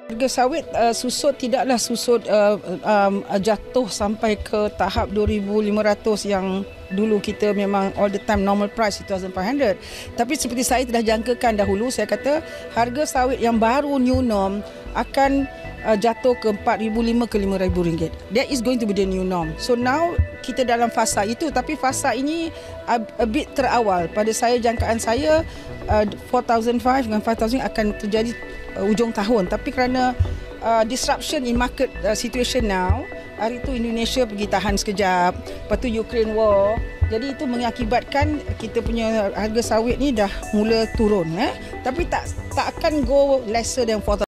Harga sawit susut tidaklah susut jatuh sampai ke tahap 2,500 yang dulu kita memang all the time normal price 2,500. Tapi seperti saya telah jangkakan dahulu, saya kata harga sawit yang baru new norm akan jatuh ke 4,500 ke 5,000 ringgit. That is going to be the new norm. So now kita dalam fasa itu, tapi fasa ini a bit terawal. Pada saya, jangkaan saya 4,500 dengan 5,000 akan terjadi ujung tahun. Tapi kerana disruption in market situation now, hari itu Indonesia pergi tahan sekejap, lepas tu Ukraine war, jadi itu mengakibatkan kita punya harga sawit ni dah mula turun, tapi tak akan go lesser than 4,000.